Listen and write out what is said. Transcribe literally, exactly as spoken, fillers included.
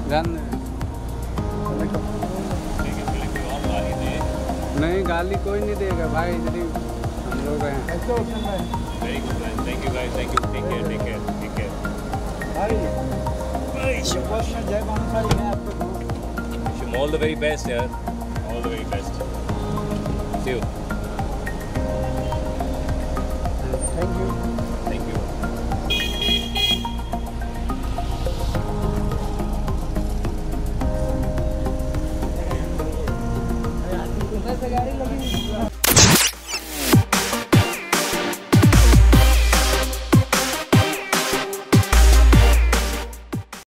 जान नहीं, गाली कोई नहीं देगा भाई, इधर हम लोग हैं। Very good man, thank you guys, thank you, take care, take care, take care भाई। भाई शुक्र में जय मानस भाई हैं आपको, wish you all the very best यार, all the very best, see you.